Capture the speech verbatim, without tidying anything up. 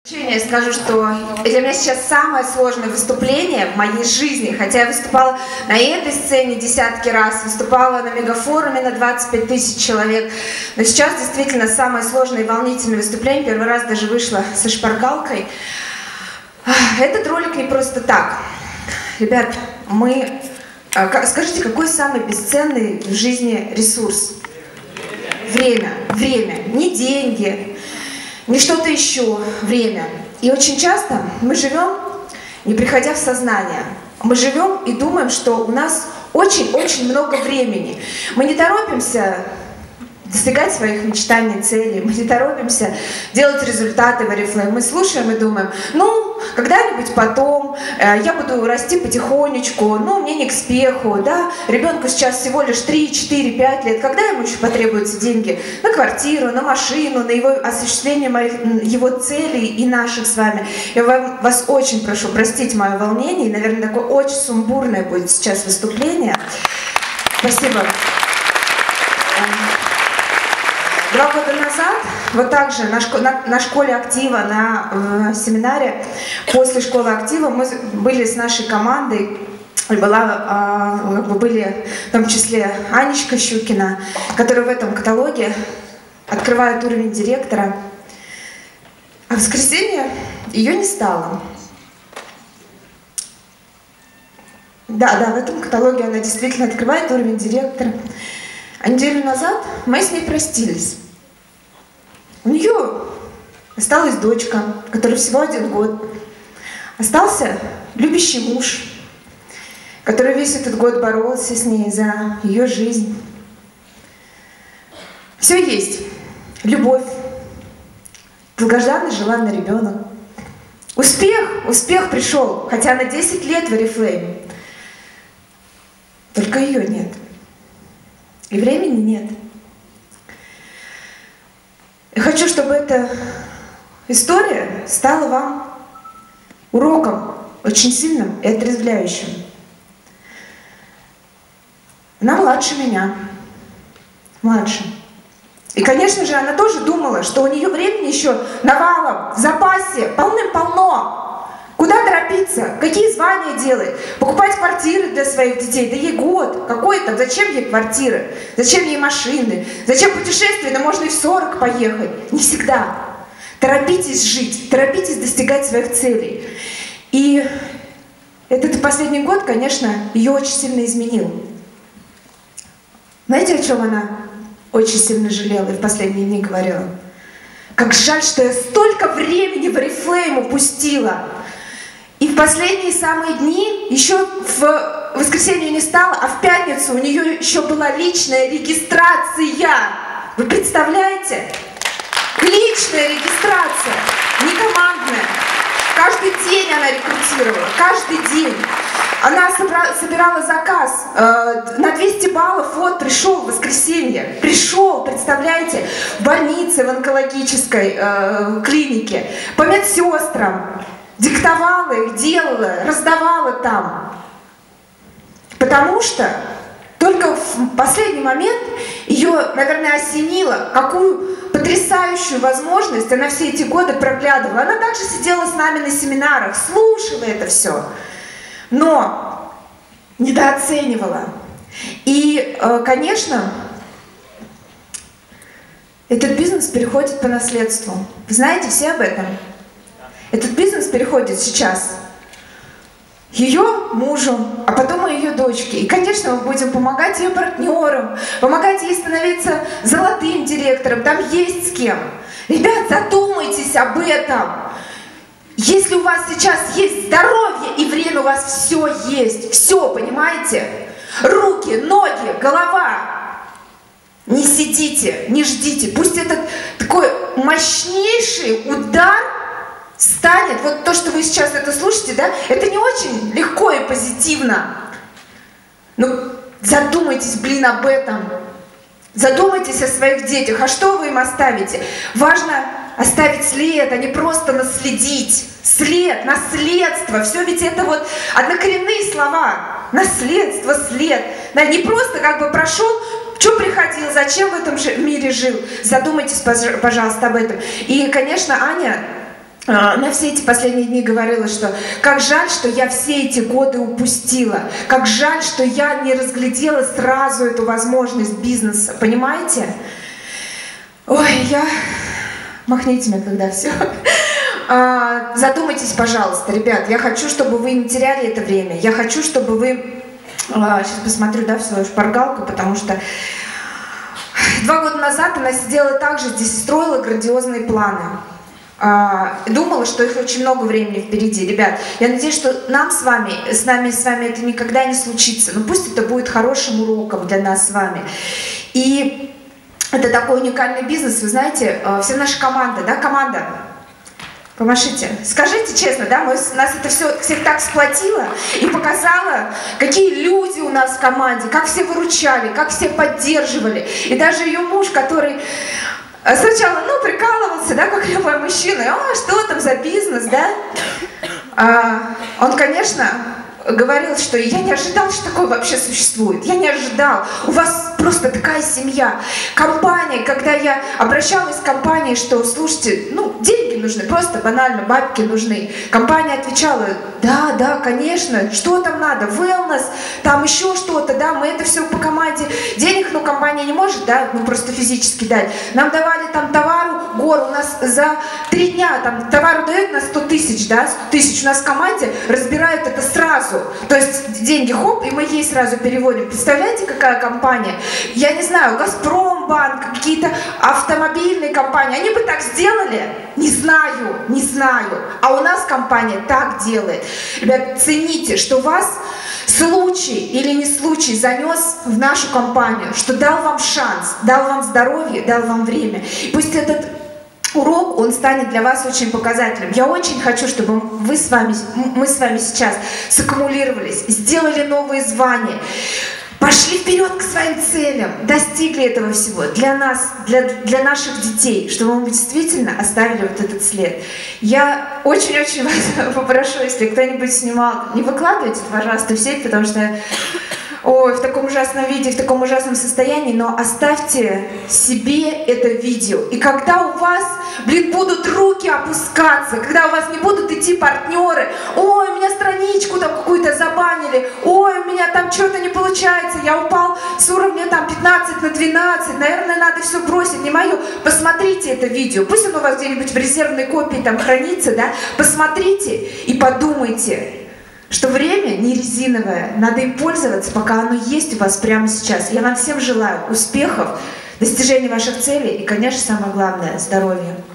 Я скажу, что для меня сейчас самое сложное выступление в моей жизни, хотя я выступала на этой сцене десятки раз, выступала на мегафоруме на двадцать пять тысяч человек, но сейчас действительно самое сложное и волнительное выступление, первый раз даже вышла со шпаргалкой. Этот ролик не просто так. Ребят, мы... Скажите, какой самый бесценный в жизни ресурс? Время. Время. Не деньги, не что-то еще, время. И очень часто мы живем, не приходя в сознание. Мы живем и думаем, что у нас очень-очень много времени. Мы не торопимся достигать своих мечтаний, целей. Мы не торопимся делать результаты в Oriflame. Мы слушаем и думаем, ну, когда-нибудь потом, э, я буду расти потихонечку, ну, мне не к спеху, да, ребенку сейчас всего лишь три, четыре, пять лет, когда ему еще потребуются деньги на квартиру, на машину, на его осуществление моих, его целей и наших с вами. Я вам, вас очень прошу простить мое волнение, и, наверное, такое очень сумбурное будет сейчас выступление. Спасибо. Два года назад, вот так же на, шко на, на школе актива, на э, семинаре, после школы актива мы были с нашей командой, была, э, были в том числе Анечка Щукина, которая в этом каталоге открывает уровень директора. А в воскресенье ее не стало. Да, да, в этом каталоге она действительно открывает уровень директора. А неделю назад мы с ней простились. У нее осталась дочка, которой всего один год. Остался любящий муж, который весь этот год боролся с ней за ее жизнь. Все есть. Любовь, долгожданный желанный ребенок. Успех, успех пришел, хотя на десять лет в Oriflame. Только ее нет. И времени нет. Я хочу, чтобы эта история стала вам уроком очень сильным и отрезвляющим. Она младше меня. Младше. И, конечно же, она тоже думала, что у нее времени еще навалом, в запасе, полным-полно. Куда торопиться? Какие звания делать? Покупать квартиры для своих детей? Да ей год. Какой там? Зачем ей квартиры? Зачем ей машины? Зачем путешествия? Да можно и в сорок поехать. Не всегда. Торопитесь жить, торопитесь достигать своих целей. И этот последний год, конечно, ее очень сильно изменил. Знаете, о чем она очень сильно жалела и в последние дни говорила? Как жаль, что я столько времени в Oriflame упустила. И в последние самые дни, еще в воскресенье не стало, а в пятницу у нее еще была личная регистрация. Вы представляете? Личная регистрация, не командная. Каждый день она рекрутировала, каждый день. Она собирала заказ э, на двести баллов, вот, пришел в воскресенье, пришел, представляете, в больнице, в онкологической э, клинике, по медсестрам. Диктовала их, делала, раздавала там. Потому что только в последний момент ее, наверное, осенило, какую потрясающую возможность она все эти годы проглядывала. Она также сидела с нами на семинарах, слушала это все, но недооценивала. И, конечно, этот бизнес переходит по наследству. Вы знаете все об этом? Этот бизнес переходит сейчас ее мужу, а потом и ее дочке. И, конечно, мы будем помогать ее партнерам, помогать ей становиться золотым директором. Там есть с кем. Ребят, задумайтесь об этом. Если у вас сейчас есть здоровье и время, у вас все есть. Все, понимаете? Руки, ноги, голова. Не сидите, не ждите. Пусть этот такой мощнейший удар станет, вот то, что вы сейчас это слушаете, да, это не очень легко и позитивно. Но задумайтесь, блин, об этом. Задумайтесь о своих детях. А что вы им оставите? Важно оставить след, а не просто наследить. След, наследство. Все ведь это вот однокоренные слова. Наследство, след. Да, не просто как бы прошел, что приходил, зачем в этом мире жил. Задумайтесь, пожалуйста, об этом. И, конечно, Аня на все эти последние дни говорила, что как жаль, что я все эти годы упустила, как жаль, что я не разглядела сразу эту возможность бизнеса, понимаете? Ой, я... Махните мне, когда все. Задумайтесь, пожалуйста, ребят, я хочу, чтобы вы не теряли это время, я хочу, чтобы вы... Сейчас посмотрю, да, в свою шпаргалку, потому что два года назад она сидела так же здесь и строила грандиозные планы. Думала, что их очень много времени впереди. Ребят, я надеюсь, что нам с вами, с нами с вами это никогда не случится. Но пусть это будет хорошим уроком для нас с вами. И это такой уникальный бизнес, вы знаете, вся наша команда, да, команда, помашите. Скажите честно, да, мы, нас это все всех так сплотило и показало, какие люди у нас в команде, как все выручали, как все поддерживали. И даже ее муж, который... Сначала, ну, прикалывался, да, как любой мужчина, а что там за бизнес, да? А, он, конечно, говорил, что я не ожидал, что такое вообще существует. Я не ожидал. У вас просто такая семья. Компания, когда я обращалась к компании, что, слушайте, ну, деньги нужны, просто банально, бабки нужны. Компания отвечала, да, да, конечно, что там надо, wellness, там еще что-то, да, мы это все по команде. Денег, ну, компания не может, да, ну, просто физически дать. Нам давали там товару, гор, у нас за три дня, там, товару дают на сто тысяч, да, сто тысяч у нас в команде, разбирают это сразу. То есть деньги, хоп, и мы ей сразу переводим. Представляете, какая компания? Я не знаю, Газпромбанк, какие-то автомобильные компании, они бы так сделали? Не знаю, не знаю. А у нас компания так делает. Ребят, цените, что вас случай или не случай занес в нашу компанию, что дал вам шанс, дал вам здоровье, дал вам время. Пусть этот урок, он станет для вас очень показательным. Я очень хочу, чтобы вы с вами, мы с вами сейчас саккумулировались, сделали новые звания, пошли вперед к своим целям, достигли этого всего для нас, для, для наших детей, чтобы мы действительно оставили вот этот след. Я очень-очень вас попрошу, если кто-нибудь снимал, не выкладывайте, пожалуйста, в сеть, потому что ой, в таком ужасном виде, в таком ужасном состоянии, но оставьте себе это видео. И когда у вас, блин, будут руки опускаться, когда у вас не будут идти партнеры, ой, у меня страничку там какую-то забанили, ой, у меня там что-то не получается, я упал с уровня там пятнадцать на двенадцать, наверное, надо все бросить, не мое. Посмотрите это видео, пусть оно у вас где-нибудь в резервной копии там хранится, да, посмотрите и подумайте, что время не резиновое, надо им пользоваться, пока оно есть у вас прямо сейчас. Я вам всем желаю успехов, достижения ваших целей и, конечно, самое главное, здоровья.